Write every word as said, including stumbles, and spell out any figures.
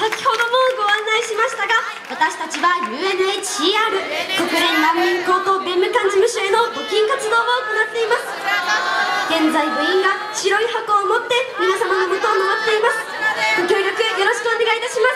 先ほどもご案内しましたが、私たちは ユーエヌエイチシーアール 国連難民高等弁務官事務所への募金活動を行っています。現在部員が白い箱を持って皆様のもとを回っています。ご協力よろしくお願いいたします。